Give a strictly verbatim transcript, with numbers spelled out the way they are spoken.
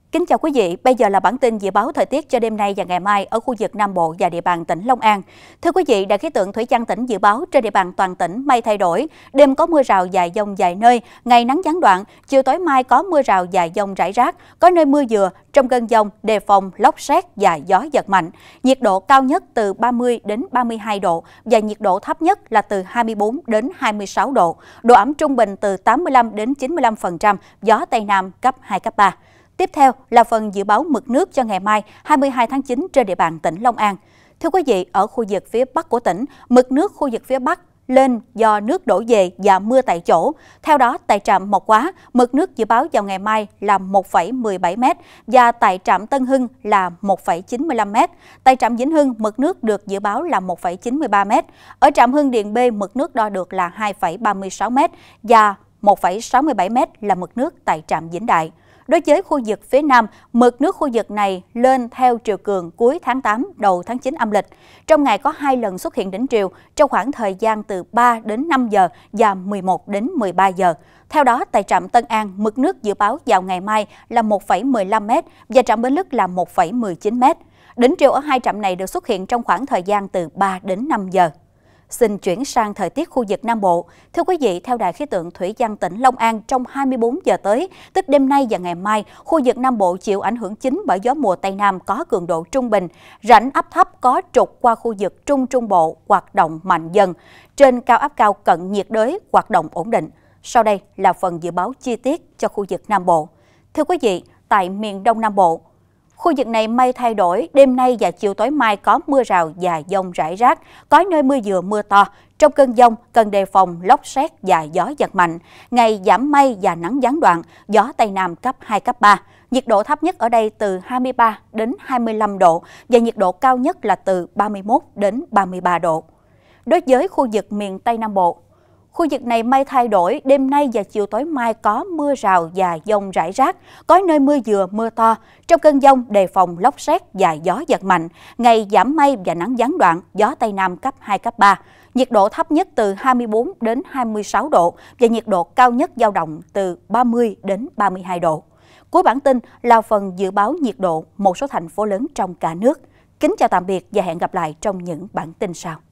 Kính chào quý vị, bây giờ là bản tin dự báo thời tiết cho đêm nay và ngày mai ở khu vực Nam Bộ và địa bàn tỉnh Long An. Thưa quý vị, Đài khí tượng thủy văn tỉnh dự báo trên địa bàn toàn tỉnh mây thay đổi, đêm có mưa rào dài dông vài nơi, ngày nắng gián đoạn, chiều tối mai có mưa rào dài dông rải rác, có nơi mưa vừa, trong cơn dông đề phòng lốc sét và gió giật mạnh. Nhiệt độ cao nhất từ ba mươi đến ba mươi hai độ và nhiệt độ thấp nhất là từ hai mươi bốn đến hai mươi sáu độ. Độ ẩm trung bình từ tám mươi lăm đến chín mươi lăm phần trăm, gió Tây Nam cấp hai, cấp ba. Tiếp theo là phần dự báo mực nước cho ngày mai hai mươi hai tháng chín trên địa bàn tỉnh Long An. Thưa quý vị, ở khu vực phía Bắc của tỉnh, mực nước khu vực phía Bắc lên do nước đổ về và mưa tại chỗ. Theo đó, tại trạm Mộc Hóa, mực nước dự báo vào ngày mai là một phẩy mười bảy mét và tại trạm Tân Hưng là một phẩy chín mươi lăm mét. Tại trạm Vĩnh Hưng, mực nước được dự báo là một phẩy chín mươi ba mét. Ở trạm Hưng Điền B, mực nước đo được là hai phẩy ba mươi sáu mét và một phẩy sáu mươi bảy mét là mực nước tại trạm Vĩnh Đại. Đối với khu vực phía Nam, mực nước khu vực này lên theo triều cường cuối tháng tám, đầu tháng chín âm lịch. Trong ngày có hai lần xuất hiện đỉnh triều trong khoảng thời gian từ ba đến năm giờ và mười một đến mười ba giờ. Theo đó, tại trạm Tân An, mực nước dự báo vào ngày mai là một phẩy mười lăm mét và trạm Bến Lức là một phẩy mười chín mét. Đỉnh triều ở hai trạm này được xuất hiện trong khoảng thời gian từ ba đến năm giờ. Xin chuyển sang thời tiết khu vực Nam Bộ. Thưa quý vị, theo Đài khí tượng thủy văn tỉnh Long An, trong hai mươi bốn giờ tới, tức đêm nay và ngày mai, khu vực Nam Bộ chịu ảnh hưởng chính bởi gió mùa Tây Nam có cường độ trung bình. Rãnh áp thấp có trục qua khu vực Trung Trung Bộ hoạt động mạnh dần. Trên cao áp cao cận nhiệt đới hoạt động ổn định. Sau đây là phần dự báo chi tiết cho khu vực Nam Bộ. Thưa quý vị, tại miền Đông Nam Bộ, khu vực này mây thay đổi, đêm nay và chiều tối mai có mưa rào và dông rải rác, có nơi mưa vừa mưa to. Trong cơn dông cần đề phòng lốc sét và gió giật mạnh. Ngày giảm mây và nắng gián đoạn, gió Tây Nam cấp hai, cấp ba. Nhiệt độ thấp nhất ở đây từ hai mươi ba đến hai mươi lăm độ và nhiệt độ cao nhất là từ ba mươi mốt đến ba mươi ba độ. Đối với khu vực miền Tây Nam Bộ, khu vực này mây thay đổi, đêm nay và chiều tối mai có mưa rào và dông rải rác, có nơi mưa vừa mưa to. Trong cơn dông đề phòng lốc sét và gió giật mạnh. Ngày giảm mây và nắng gián đoạn, gió Tây Nam cấp hai, cấp ba. Nhiệt độ thấp nhất từ hai mươi bốn đến hai mươi sáu độ và nhiệt độ cao nhất dao động từ ba mươi đến ba mươi hai độ. Cuối bản tin là phần dự báo nhiệt độ một số thành phố lớn trong cả nước. Kính chào tạm biệt và hẹn gặp lại trong những bản tin sau.